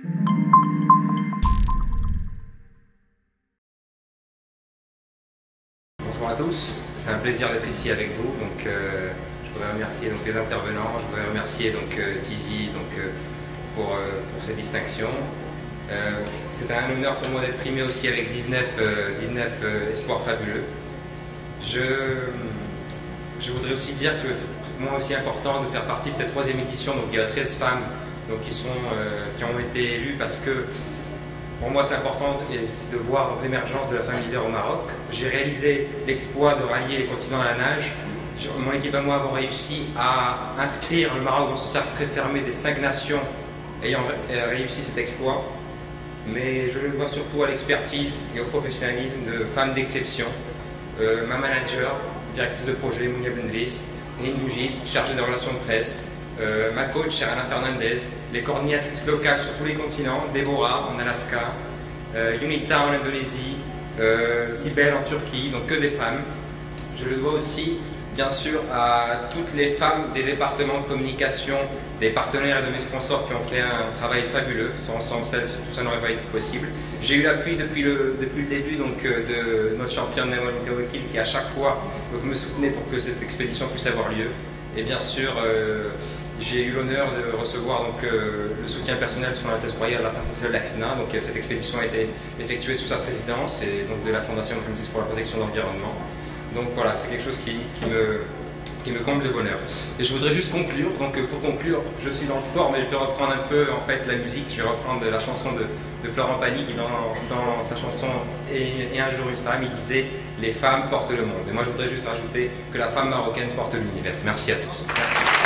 Bonjour à tous, c'est un plaisir d'être ici avec vous. Donc, je voudrais remercier donc, les intervenants, je voudrais remercier Tizi pour cette distinction. C'est un honneur pour moi d'être primé aussi avec 19 espoirs fabuleux. Je voudrais aussi dire que c'est pour moi aussi important de faire partie de cette 3e édition. Donc, il y a 13 femmes qui ont été élues parce que pour moi, c'est important de voir l'émergence de la femme leader au Maroc. J'ai réalisé l'exploit de rallier les continents à la nage. Mon équipe et moi avons réussi à inscrire le Maroc dans ce cercle très fermé des 5 nations ayant réussi cet exploit. Mais je le dois surtout à l'expertise et au professionnalisme de femmes d'exception. Ma manager, directrice de projet, Mounia Bendris, et Moujid, chargée des relations de presse. Ma coach, Sherana Fernandez, les coordinatrices locales sur tous les continents, Deborah en Alaska, Unita en Indonésie, Sibel en Turquie, donc que des femmes. Je le dois aussi, bien sûr, à toutes les femmes des départements de communication, des partenaires et de mes sponsors qui ont fait un travail fabuleux. Sans elles, tout ça n'aurait pas été possible. J'ai eu l'appui depuis le début de notre championne Monica Wakil qui à chaque fois me soutenait pour que cette expédition puisse avoir lieu. Et bien sûr, j'ai eu l'honneur de recevoir le soutien personnel de son Altesse Royale, la princesse Laxna. Donc cette expédition a été effectuée sous sa présidence et donc de la Fondation Princess pour la protection de l'environnement. Donc voilà, c'est quelque chose qui me comble de bonheur. Et je voudrais juste conclure. Donc pour conclure, je suis dans le sport, mais je peux reprendre un peu en fait la musique. Je vais reprendre la chanson de Florent Pagny qui dans sa chanson Et un jour une femme, il disait « Les femmes portent le monde ». Et moi je voudrais juste rajouter que la femme marocaine porte l'univers. Merci à tous. Merci.